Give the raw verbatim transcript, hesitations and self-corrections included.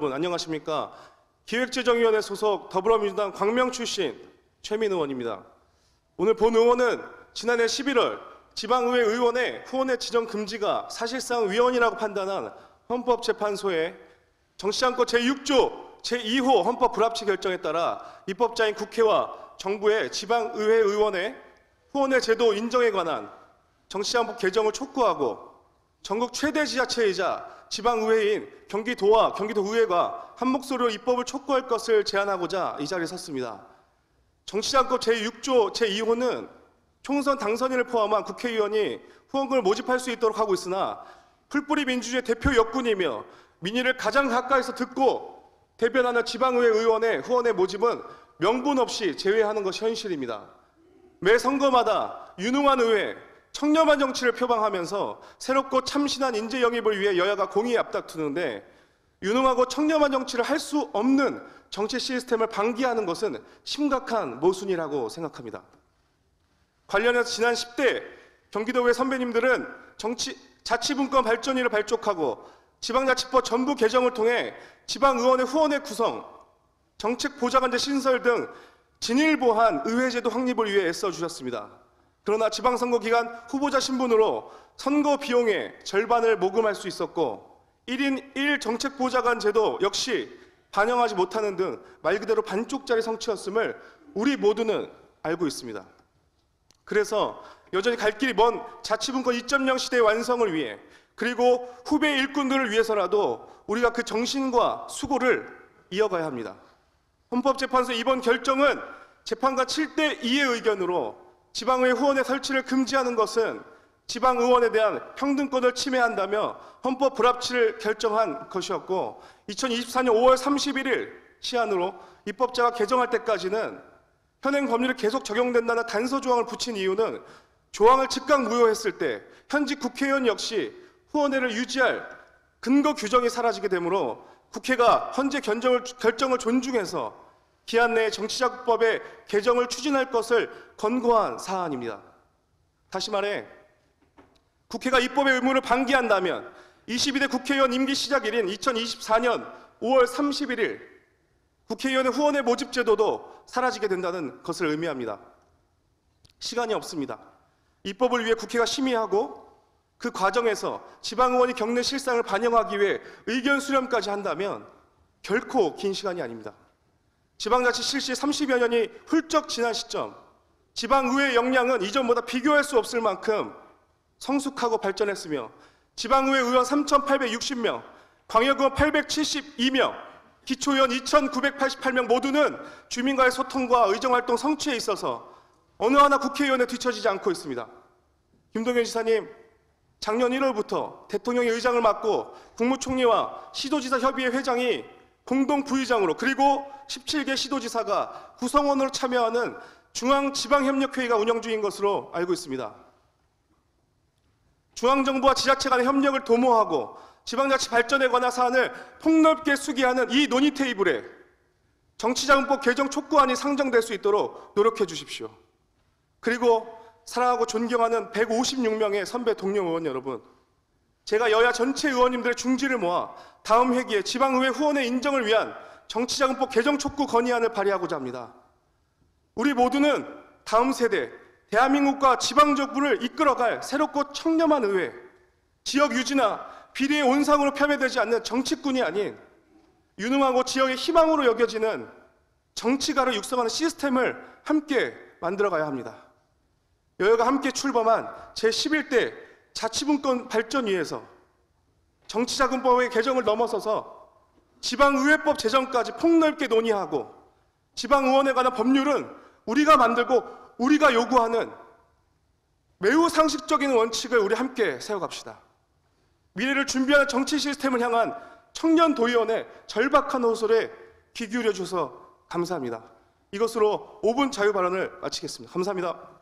여러분 안녕하십니까? 기획재정위원회 소속 더불어민주당 광명 출신 최민 의원입니다. 오늘 본 의원은 지난해 십일월 지방의회 의원의 후원의 지정 금지가 사실상 위헌이라고 판단한 헌법재판소의 정치자금법 제육조 제이호 헌법 불합치 결정에 따라 입법자인 국회와 정부의 지방의회 의원의 후원의 제도 인정에 관한 정치자금법 개정을 촉구하고 전국 최대 지자체이자 지방의회인 경기도와 경기도의회가 한 목소리로 입법을 촉구할 것을 제안하고자 이 자리에 섰습니다. 정치자금법 제육조 제이호는 총선 당선인을 포함한 국회의원이 후원금을 모집할 수 있도록 하고 있으나 풀뿌리 민주주의 대표 역군이며 민의를 가장 가까이서 듣고 대변하는 지방의회 의원의 후원의 모집은 명분 없이 제외하는 것이 현실입니다. 매 선거마다 유능한 의회, 청렴한 정치를 표방하면서 새롭고 참신한 인재 영입을 위해 여야가 공히 앞다투는데 유능하고 청렴한 정치를 할 수 없는 정치 시스템을 방기하는 것은 심각한 모순이라고 생각합니다. 관련해서 지난 십 대 경기도의회 선배님들은 정치, 자치분권 발전위를 발족하고 지방자치법 전부 개정을 통해 지방의원의 후원의 구성, 정책보좌관제 신설 등 진일보한 의회제도 확립을 위해 애써주셨습니다. 그러나 지방선거 기간 후보자 신분으로 선거 비용의 절반을 모금할 수 있었고 일 인 일 정책보좌관 제도 역시 반영하지 못하는 등 말 그대로 반쪽짜리 성취였음을 우리 모두는 알고 있습니다. 그래서 여전히 갈 길이 먼 자치분권 이 점 영 시대의 완성을 위해 그리고 후배 일꾼들을 위해서라도 우리가 그 정신과 수고를 이어가야 합니다. 헌법재판소 이번 결정은 재판관 칠 대 이의 의견으로 지방의회 후원의 설치를 금지하는 것은 지방의원에 대한 평등권을 침해한다며 헌법 불합치를 결정한 것이었고 이천이십사 년 오월 삼십일일 시한으로 입법자가 개정할 때까지는 현행 법률이 계속 적용된다는 단서 조항을 붙인 이유는 조항을 즉각 무효했을 때 현직 국회의원 역시 후원회를 유지할 근거 규정이 사라지게 되므로 국회가 헌재 견정을, 결정을 존중해서 기한 내에 정치자금법의 개정을 추진할 것을 권고한 사안입니다. 다시 말해 국회가 입법의 의무를 방기한다면 이십이 대 국회의원 임기 시작일인 이천이십사 년 오월 삼십일일 국회의원의 후원의 모집 제도도 사라지게 된다는 것을 의미합니다. 시간이 없습니다. 입법을 위해 국회가 심의하고 그 과정에서 지방의원이 겪는 실상을 반영하기 위해 의견 수렴까지 한다면 결코 긴 시간이 아닙니다. 지방자치 실시 삼십여 년이 훌쩍 지난 시점, 지방의회 역량은 이전보다 비교할 수 없을 만큼 성숙하고 발전했으며 지방의회 의원 삼천팔백육십 명, 광역의원 팔백칠십이 명, 기초의원 이천구백팔십팔 명 모두는 주민과의 소통과 의정활동 성취에 있어서 어느 하나 국회의원에 뒤처지지 않고 있습니다. 김동연 지사님, 작년 일월부터 대통령이 의장을 맡고 국무총리와 시도지사 협의회 회장이 공동 부의장으로 그리고 십칠 개 시도지사가 구성원으로 참여하는 중앙지방협력회의가 운영 중인 것으로 알고 있습니다. 중앙정부와 지자체 간의 협력을 도모하고 지방자치 발전에 관한 사안을 폭넓게 수기하는 이 논의 테이블에 정치자금법 개정 촉구안이 상정될 수 있도록 노력해 주십시오. 그리고 사랑하고 존경하는 백오십육 명의 선배 동료 의원 여러분, 제가 여야 전체 의원님들의 중지를 모아 다음 회기에 지방의회 후원의 인정을 위한 정치자금법 개정 촉구 건의안을 발의하고자 합니다. 우리 모두는 다음 세대, 대한민국과 지방정부를 이끌어갈 새롭고 청렴한 의회, 지역 유지나 비리의 온상으로 폄훼되지 않는 정치꾼이 아닌 유능하고 지역의 희망으로 여겨지는 정치가를 육성하는 시스템을 함께 만들어가야 합니다. 여야가 함께 출범한 제십일 대 자치분권 발전위에서 정치자금법의 개정을 넘어서서 지방의회법 제정까지 폭넓게 논의하고 지방의원에 관한 법률은 우리가 만들고 우리가 요구하는 매우 상식적인 원칙을 우리 함께 세워갑시다. 미래를 준비하는 정치 시스템을 향한 청년 도의원의 절박한 호소에 귀 기울여 주셔서 감사합니다. 이것으로 오 분 자유 발언을 마치겠습니다. 감사합니다.